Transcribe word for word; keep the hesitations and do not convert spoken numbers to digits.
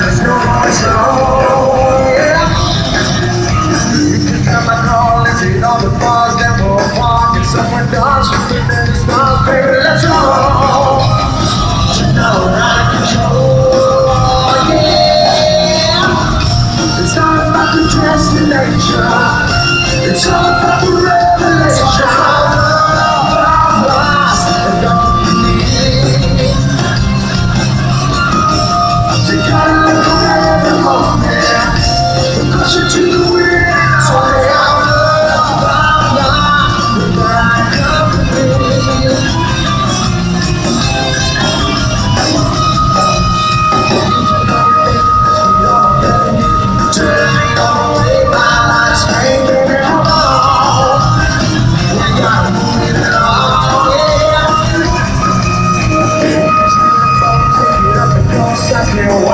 there's no more slow. Yeah. You can tell my call and see all the bars that will walk. And someone does something that is not, baby, let's go. Now we're out of control, yeah. It's not about the destination, it's all about the revelation. I'm lost and all you need. You gotta look away every moment, push it to the wind. So I'm lost without company. You know